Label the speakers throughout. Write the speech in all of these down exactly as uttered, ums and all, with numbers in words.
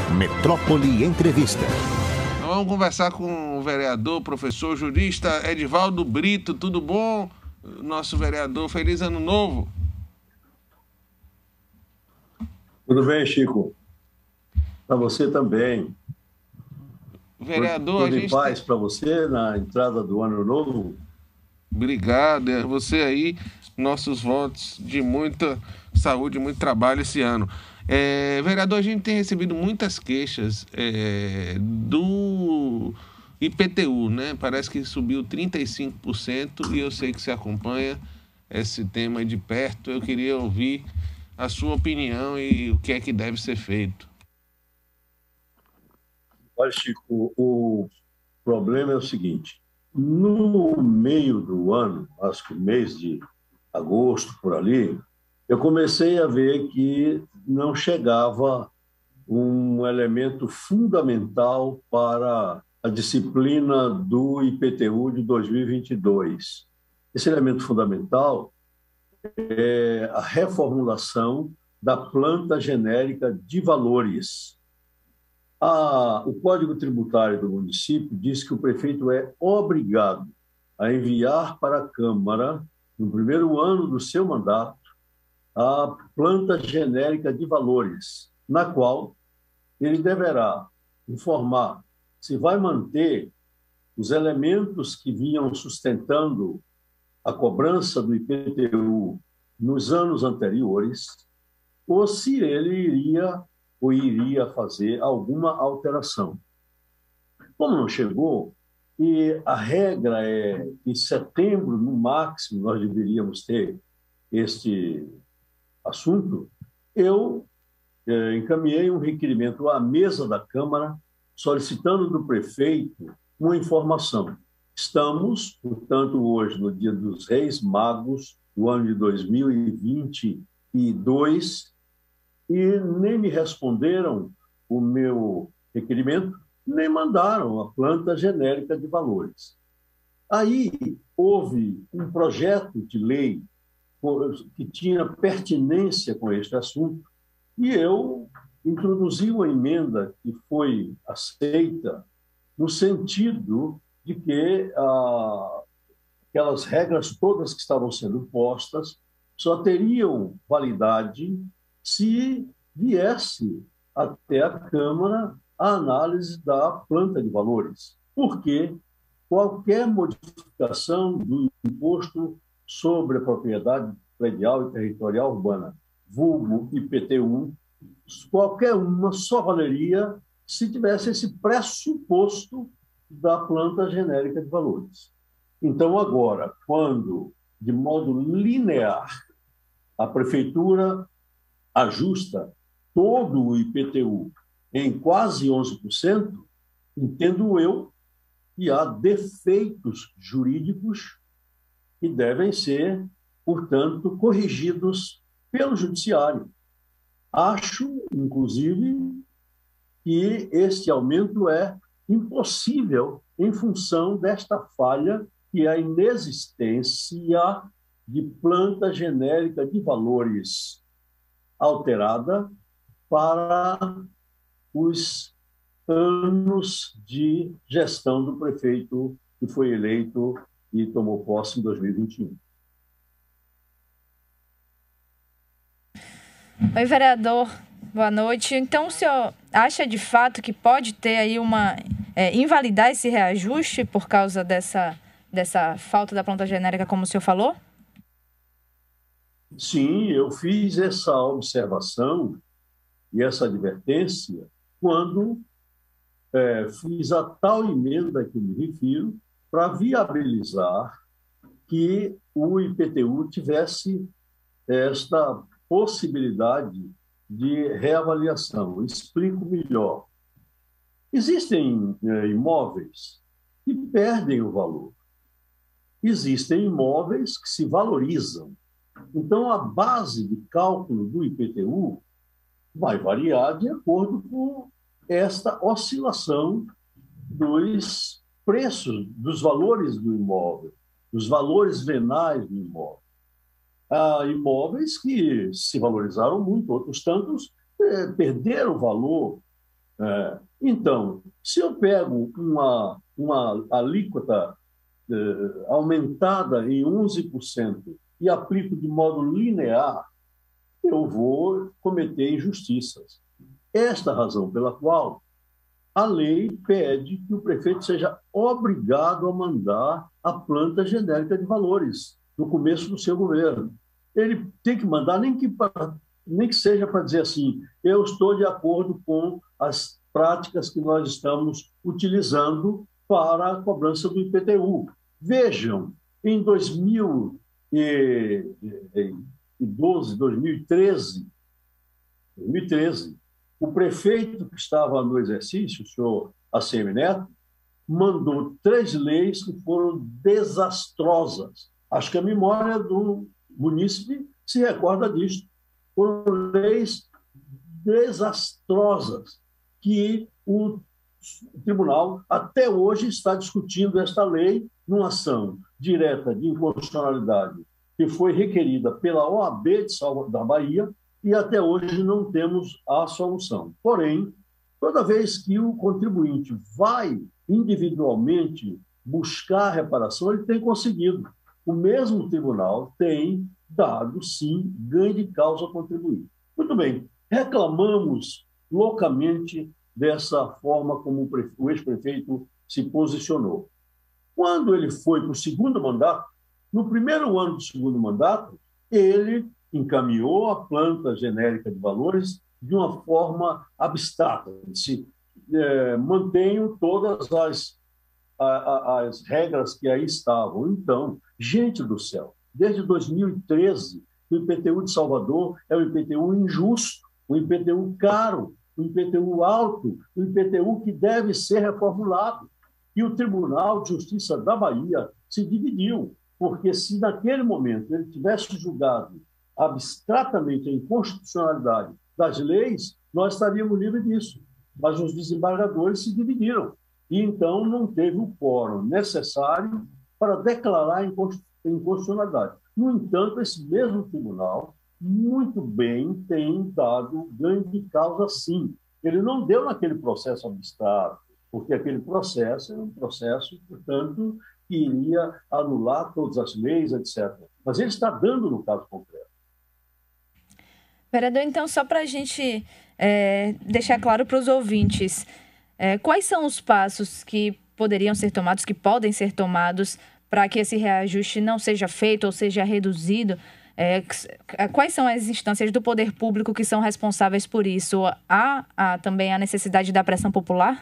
Speaker 1: Metrópole Entrevista.
Speaker 2: Vamos conversar com o vereador, professor, jurista Edivaldo Brito. Tudo bom, nosso vereador? Feliz Ano Novo.
Speaker 3: Tudo bem, Chico? Para você também.
Speaker 2: Vereador,
Speaker 3: Tudo
Speaker 2: a gente
Speaker 3: em paz
Speaker 2: tem...
Speaker 3: para você na entrada do Ano Novo?
Speaker 2: Obrigado. É você aí, nossos votos de muita saúde, muito trabalho esse ano. É, vereador, a gente tem recebido muitas queixas é, do I P T U, né? Parece que subiu trinta e cinco por cento e eu sei que você acompanha esse tema de perto. Eu queria ouvir a sua opinião e o que é que deve ser feito.
Speaker 3: Olha, Chico, o problema é o seguinte. No meio do ano, acho que mês de agosto, por ali, eu comecei a ver que não chegava um elemento fundamental para a disciplina do I P T U de dois mil e vinte e dois. Esse elemento fundamental é a reformulação da planta genérica de valores. A, o Código Tributário do município diz que o prefeito é obrigado a enviar para a Câmara, no primeiro ano do seu mandato, a planta genérica de valores, na qual ele deverá informar se vai manter os elementos que vinham sustentando a cobrança do I P T U nos anos anteriores, ou se ele iria ou iria fazer alguma alteração. Como não chegou, e a regra é que em setembro, no máximo, nós deveríamos ter este assunto, eu eh, encaminhei um requerimento à mesa da Câmara solicitando do prefeito uma informação. Estamos, portanto, hoje no dia dos Reis Magos do ano de dois mil e vinte e dois e nem me responderam o meu requerimento, nem mandaram a planta genérica de valores. Aí houve um projeto de lei que tinha pertinência com este assunto, e eu introduzi uma emenda que foi aceita no sentido de que ah, aquelas regras todas que estavam sendo postas só teriam validade se viesse até a Câmara a análise da planta de valores, porque qualquer modificação do imposto sobre a propriedade predial e territorial urbana, vulgo I P T U, qualquer uma só valeria se tivesse esse pressuposto da planta genérica de valores. Então, agora, quando, de modo linear, a Prefeitura ajusta todo o I P T U em quase onze por cento, entendo eu que há defeitos jurídicos que devem ser, portanto, corrigidos pelo Judiciário. Acho, inclusive, que este aumento é impossível em função desta falha, que é a inexistência de planta genérica de valores alterada para os anos de gestão do prefeito que foi eleito e tomou posse em dois mil e vinte e um.
Speaker 4: Oi, vereador. Boa noite. Então, o senhor acha de fato que pode ter aí uma... É, invalidar esse reajuste por causa dessa, dessa falta da planta genérica, como o senhor falou?
Speaker 3: Sim, eu fiz essa observação e essa advertência quando é, fiz a tal emenda que eu me refiro para viabilizar que o I P T U tivesse esta possibilidade de reavaliação. Explico melhor. Existem é, imóveis que perdem o valor. Existem imóveis que se valorizam. Então, a base de cálculo do I P T U vai variar de acordo com esta oscilação dos preços, dos valores do imóvel, dos valores venais do imóvel. Há imóveis que se valorizaram muito, outros tantos eh, perderam valor É, então, se eu pego uma, uma alíquota eh, aumentada em onze por cento e aplico de modo linear, eu vou cometer injustiças. Esta é a razão pela qual a lei pede que o prefeito seja obrigado a mandar a planta genérica de valores no começo do seu governo. Ele tem que mandar, nem que, nem que seja para dizer assim, eu estou de acordo com as práticas que nós estamos utilizando para a cobrança do I P T U. Vejam, em dois mil e doze, dois mil e treze, dois mil e treze, o prefeito que estava no exercício, o senhor A C M Neto, mandou três leis que foram desastrosas. Acho que a memória do munícipe se recorda disso. Foram leis desastrosas que o tribunal até hoje está discutindo esta lei numa ação direta de inconstitucionalidade que foi requerida pela O A B de Salvador, da Bahia, e até hoje não temos a solução. Porém, toda vez que o contribuinte vai individualmente buscar a reparação, ele tem conseguido. O mesmo tribunal tem dado, sim, ganho de causa ao contribuinte. Muito bem, reclamamos loucamente dessa forma como o ex-prefeito se posicionou. Quando ele foi para o segundo mandato, no primeiro ano do segundo mandato, ele encaminhou a planta genérica de valores de uma forma abstrata. Se é, mantenho todas as, a, as regras que aí estavam. Então, gente do céu, desde dois mil e treze, o I P T U de Salvador é um I P T U injusto, um I P T U caro, um I P T U alto, um I P T U que deve ser reformulado. E o Tribunal de Justiça da Bahia se dividiu, porque se naquele momento ele tivesse julgado abstratamente a inconstitucionalidade das leis, nós estaríamos livres disso. Mas os desembargadores se dividiram. E, então, não teve o quórum necessário para declarar a inconstitucionalidade. No entanto, esse mesmo tribunal, muito bem, tem dado ganho de causa, sim. Ele não deu naquele processo abstrato, porque aquele processo é um processo, portanto, que iria anular todas as leis, etcétera. Mas ele está dando no caso concreto.
Speaker 4: Vereador, então, só para a gente é, deixar claro para os ouvintes, é, quais são os passos que poderiam ser tomados, que podem ser tomados para que esse reajuste não seja feito ou seja reduzido? É, quais são as instâncias do poder público que são responsáveis por isso? Há, há também a necessidade da pressão popular?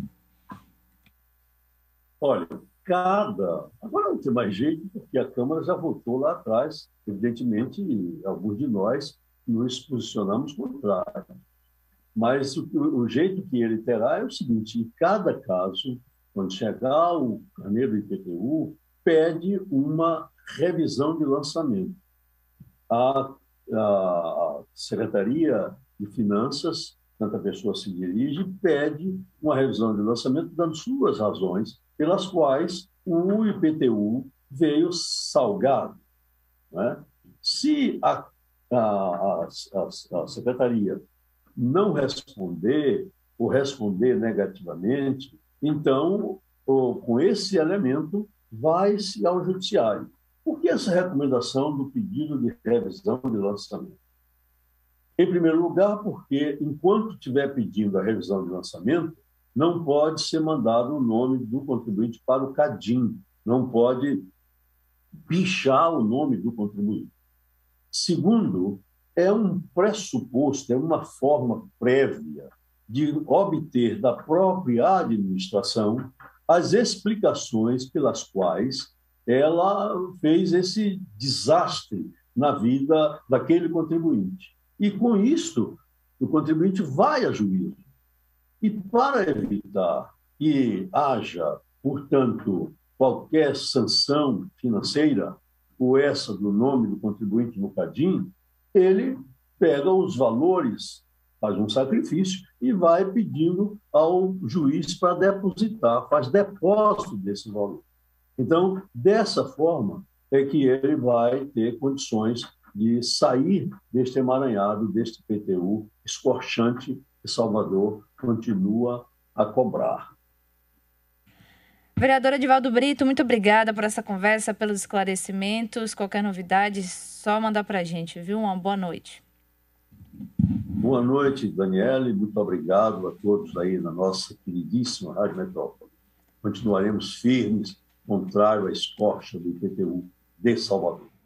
Speaker 3: Olha, cada... Agora não tem mais jeito, porque a Câmara já votou lá atrás. Evidentemente, alguns de nós nos posicionamos contrário. Mas o, o jeito que ele terá é o seguinte: em cada caso, quando chegar o carneiro do I P T U, pede uma revisão de lançamento. A, a Secretaria de Finanças, tanta pessoa se dirige, pede uma revisão de lançamento, dando suas razões pelas quais o I P T U veio salgado, né? Se a A, a, a Secretaria não responder ou responder negativamente, então, o, com esse elemento, vai-se ao Judiciário. Por que essa recomendação do pedido de revisão de lançamento? Em primeiro lugar, porque, enquanto estiver pedindo a revisão de lançamento, não pode ser mandado o nome do contribuinte para o CADIM, não pode bichar o nome do contribuinte. Segundo, é um pressuposto, é uma forma prévia de obter da própria administração as explicações pelas quais ela fez esse desastre na vida daquele contribuinte. E, com isto, o contribuinte vai a juízo. E, para evitar que haja, portanto, qualquer sanção financeira, ou essa do nome do contribuinte no CADIM, ele pega os valores, faz um sacrifício e vai pedindo ao juiz para depositar, faz depósito desse valor. Então, dessa forma, é que ele vai ter condições de sair deste emaranhado, deste I P T U escorchante e Salvador continua a cobrar.
Speaker 4: Vereador Edivaldo Brito, muito obrigada por essa conversa, pelos esclarecimentos. Qualquer novidade, só mandar para a gente, viu? Uma boa noite.
Speaker 3: Boa noite, Daniele. Muito obrigado a todos aí na nossa queridíssima Rádio Metrópole. Continuaremos firmes, contrário à escorcha do I P T U de Salvador.